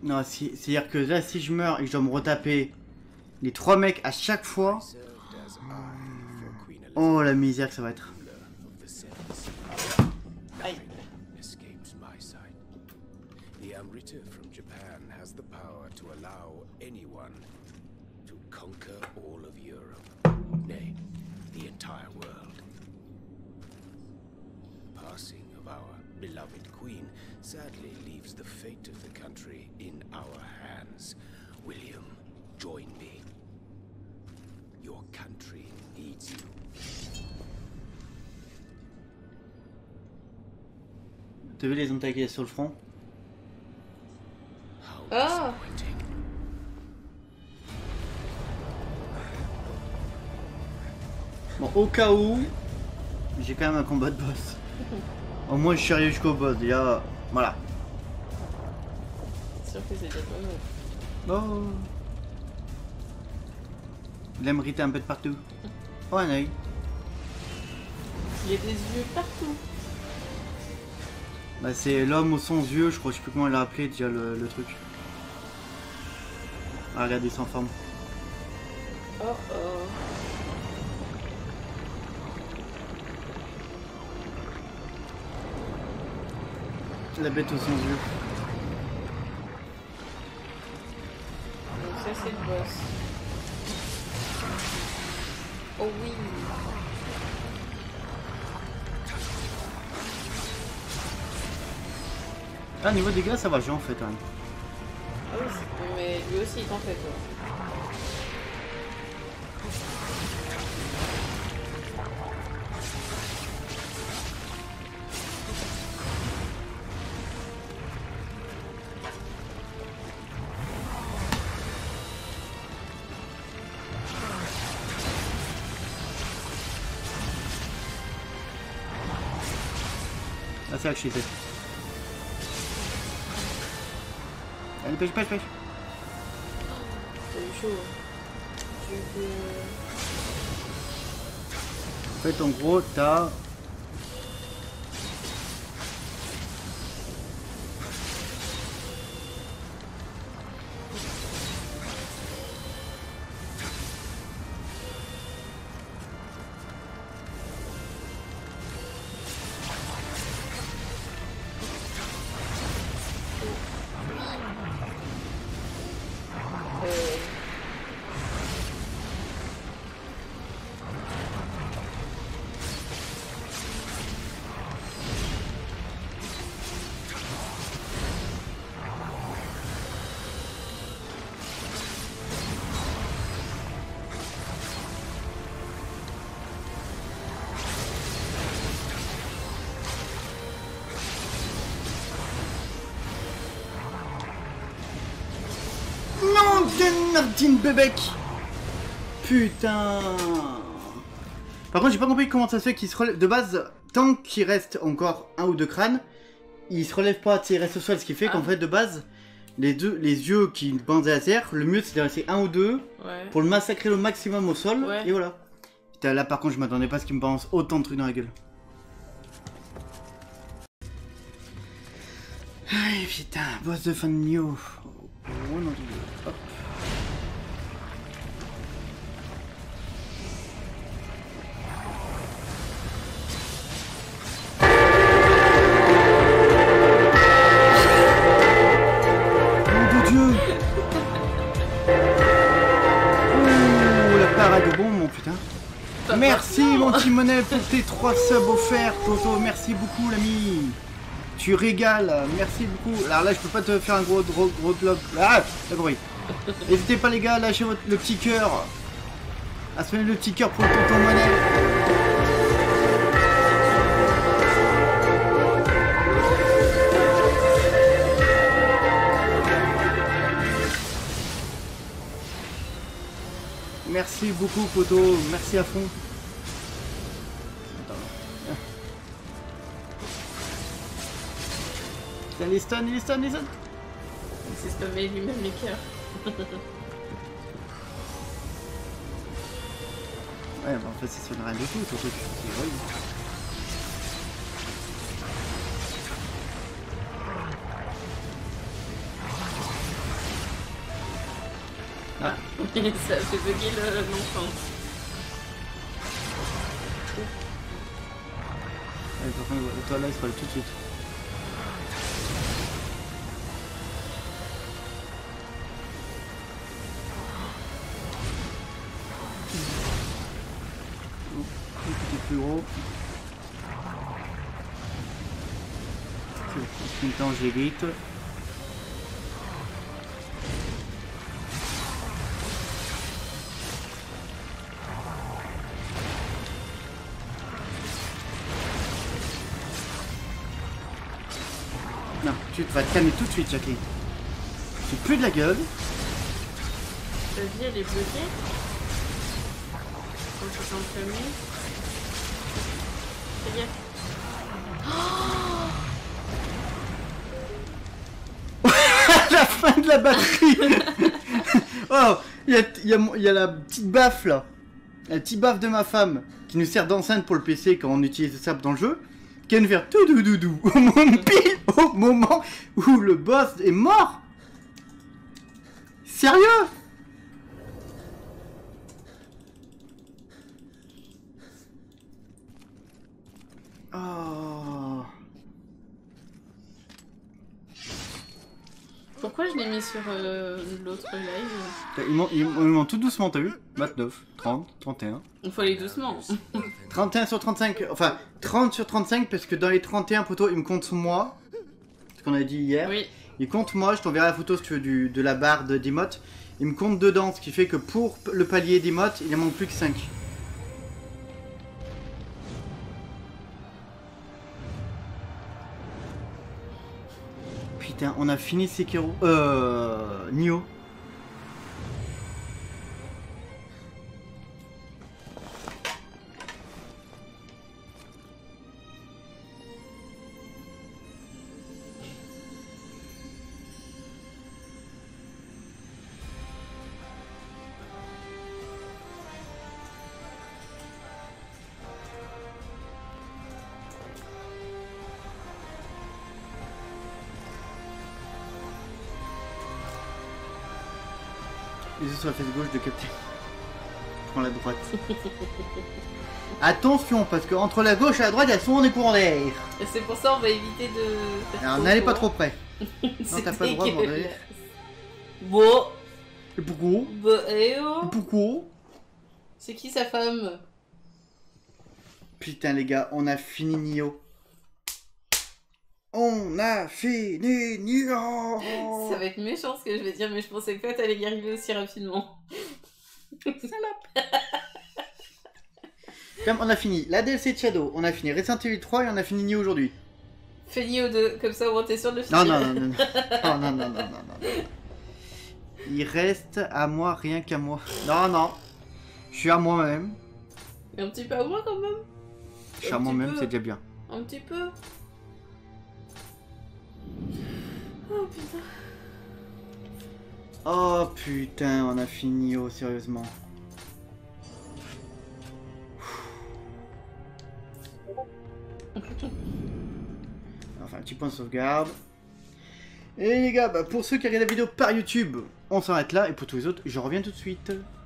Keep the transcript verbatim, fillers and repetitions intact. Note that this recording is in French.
Non, si, c'est-à-dire que là, si je meurs et que je dois me retaper les trois mecs à chaque fois... Oh, la misère que ça va être. Aïe. The Amrita from Japan has the power to allow anyone to conquer all of Europe, nay, the entire world. The passing of our beloved queen sadly leaves the fate of the country in our hands. William, join me. Your country needs you. T'as vu les hommes tagués sur le front? Oh. Bon, au cas où, j'ai quand même un combat de boss. Au moins, je suis arrivé jusqu'au boss. Il y a... Voilà. C'est sûr que c'est déjà pas mal. Oh. Il aime riter un peu de partout. Oh, un oeil. Il y a des yeux partout. Bah, c'est l'homme aux cent yeux, je crois, je sais plus comment il l'a appelé déjà le, le truc. Ah, regardez, il s'en forme. Oh oh. La bête aux cent yeux. Donc ça c'est le boss. Oh oui. Ah, niveau dégâts, ça va, j'ai en fait quand même. Ah oui, c'est- mais lui aussi il t'en fait quoi. Ah, c'est là que je suis. Allez, pêche, pêche, pêche. C'est eu chaud. Tu veux... En fait, en gros, t'as... Euh... Non, Nardine Bébec. Putain. Par contre, j'ai pas compris comment ça se fait qu'il se relève. De base, tant qu'il reste encore un ou deux crânes, il se relève pas, tu sais, il reste au sol. Ce qui fait Ah. qu'en fait, de base, les deux, les yeux qui bandent à terre, le mieux c'est de rester un ou deux Ouais. pour le massacrer au maximum au sol. Ouais. Et voilà. Putain, là par contre, je m'attendais pas à ce qu'il me balance autant de trucs dans la gueule. Aïe putain, boss de fin de Nioh. Oh non, hop. Nom de Dieu. Ouh, la parade de bon, mon putain. Pas Merci maintenant. mon Timonet pour tes trois subs offerts, Toto. Merci beaucoup l'ami. Tu régales, merci beaucoup. Alors là, je peux pas te faire un gros gros gros globe. Ah, la bruit. N'hésitez pas les gars à lâcher votre, le petit cœur. À se mettre le petit cœur pour le tonton Monet. Merci beaucoup Poto, merci à fond. Tiens, les stuns, les stuns, les stuns. Il s'est stoppé lui-même les cœurs. Ouais, bah en fait, ça sonne rien du tout, ton truc. C'est horrible. Ah, oui, ça fait bugger le l'enfant. Allez, par contre, toi là, il sera tout de suite. Oh, petit plus gros. En même temps, j'évite. Non, tu vas te calmer tout de suite, Jacqueline. J'ai plus de la gueule. Ta vie, elle est bloquée. Faut que je t'en calme. Fais gaffe. La fin de la batterie. Oh, il y a, y, a, y a la petite baffe là. La petite baffe de ma femme qui nous sert d'enceinte pour le P C quand on utilise ça dans le jeu. Qui vient de faire tout doudoudou au moment pile au moment où le boss est mort. Sérieux? Oh. Pourquoi je l'ai mis sur euh, l'autre live? Il monte, il monte tout doucement, t'as vu? vingt-neuf, trente, trente et un. Il faut aller doucement. trente et un sur trente-cinq, enfin trente sur trente-cinq parce que dans les trente et un poteaux, il me compte moi. Ce qu'on a dit hier. Oui. Il compte moi, je t'enverrai la photo si tu veux du, de la barre d'emote. Il me compte dedans, ce qui fait que pour le palier d'emote, il en manque plus que cinq. Putain, on a fini Sekiro. Euh. Nioh. Les yeux sur la face gauche de capter. Je prends la droite. Attention, parce que entre la gauche et la droite, il y a souvent des courants d'air. Et c'est pour ça on va éviter de... Alors n'allez pas trop près. Non, t'as pas le droit de m'en aller. Bon. Et pourquoi? Bah, eh oh. Et pourquoi? C'est qui sa femme? Putain les gars, on a fini Nioh. On a fini Nioh. Ça va être méchant ce que je vais dire, mais je pensais pas que t'allais y arriver aussi rapidement. Salope. Comme on a fini la D L C de Shadow, on a fini Resident Evil trois et on a fini Nioh aujourd'hui. Fais Nioh deux, comme ça au moins t'es sûr de le finir. Non, non, non, non, non, non, non, non, non, non, non. Il reste à moi, rien qu'à moi. Non, non. Je suis à moi-même. Et un petit peu à moi quand même. Je suis à moi-même, c'est déjà bien. Un petit peu. Oh putain. Oh putain, on a fini, oh sérieusement. Enfin, un petit point de sauvegarde. Et les gars, bah, pour ceux qui regardent la vidéo par YouTube, on s'arrête là. Et pour tous les autres, je reviens tout de suite.